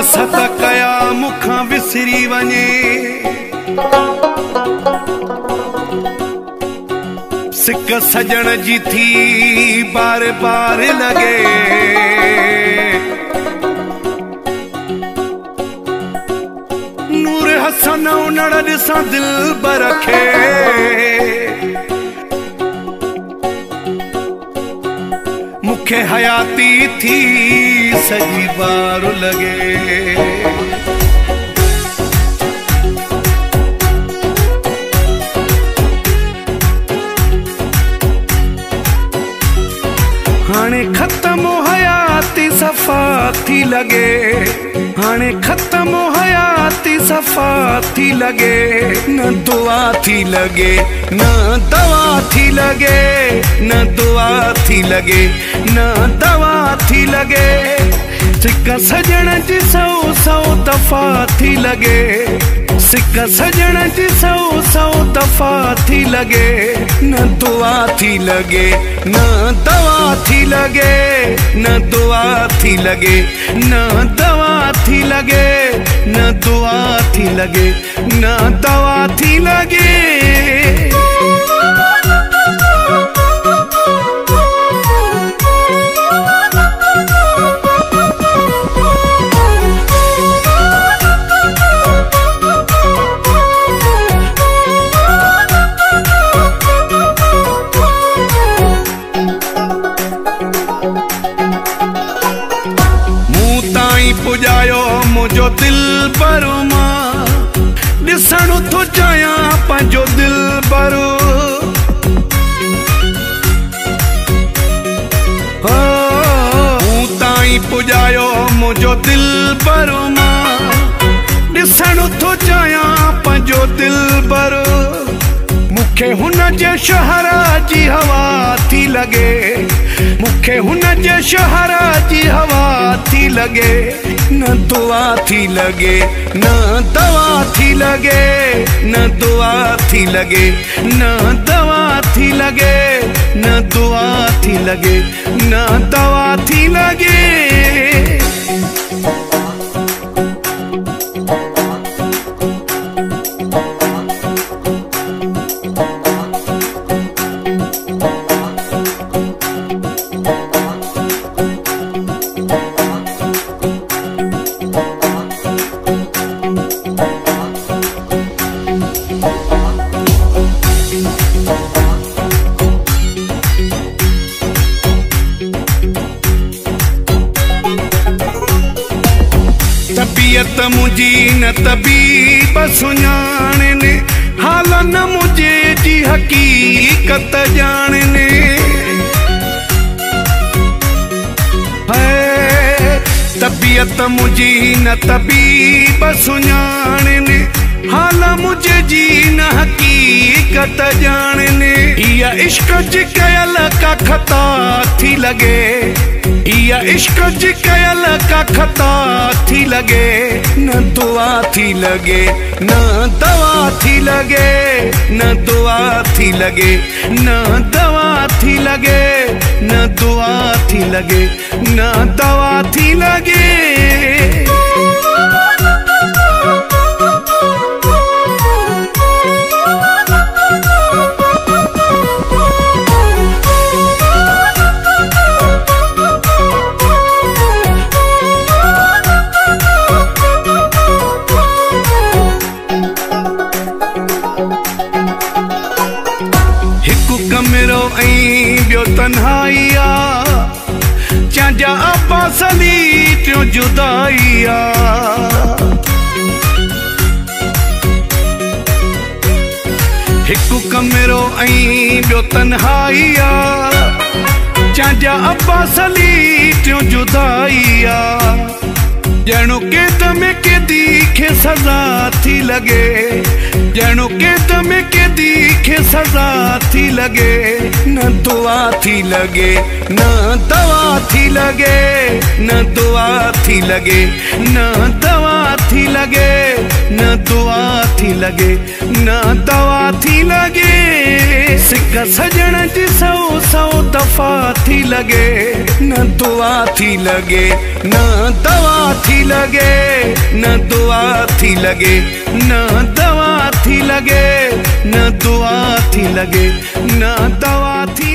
सत कया मुखां विसरी वञे सिक सजण जी थी बार बार लगे नूर हसन उनड़ ॾिसां दिल बरखे मुखे हयाती थी सजी बार लगे हाणे खत्म हयाती सफा थी लगे हाणे खत्म हयाती सफा थी लगे न दुआ थी लगे न दवा थी लगे न दुआ थी लगे न दवा थी लगे सिक सजण जी सौ सौ दफ़ा थी लगे सिक सजण जी सौ सौ दफ़ा थी लगे न दुआ थी लगे न दवा थी लगे न दुआ थी लगे न दवा थी लगे न दुआ थी लगे न दवा थी लगे पुजायो मुझो दिल भरो मां ॾिसण थो चाहियां पंहिंजो दिल भरो ताईं पुजायो मुझो दिल भरो मां ॾिसण थो चाहियां पंहिंजो दिल भरो मुखे हुन जे शहर जी हवा थी लगे मुखे हुन जे शहर जी हवा थी लगे न दुआ थी लगे न दवा थी लगे न दुआ थी लगे न दवा थी लगे न दुआ थी लगे न दवा थी लगे तबीयत मुझी न तबीब सुञाणे हाल न मुझे जी हकीकत जाने तबीयत मुझी न तबीब सुञाणे हाल मुझे जी न हकीकत जाने इया इश्क जी कयल का खता थी लगे इया इश्क जी कयल का खता थी लगे न दुआ थी लगे न दवा थी लगे न दुआ थी लगे न दवा थी लगे न दुआ थी लगे न दवा थी लगे कमरो ऐं ॿियो तन्हाइया चांजा अब्बास अली टियों जुदाइया हिकु कमरो ऐं ॿियो तन्हाइया चांजा अब्बास अली टियों जुदाइया ॼणो कैद में कैदी खे सज़ा थी लगे ॼणो कैद में कैदी खे सज़ा थी लगे न दुआ थी लगे न दवा थी लगे न दुआ थी लगे न दवा थी लगे, न दुआ थी लगे, न दवा थी लगे। सिक सजण जी 100 दफ़ा थी लगे, न दुआ थी लगे, न दवा थी लगे, न दुआ थी लगे, न दवा थी लगे, न दुआ थी लगे, न दवा थी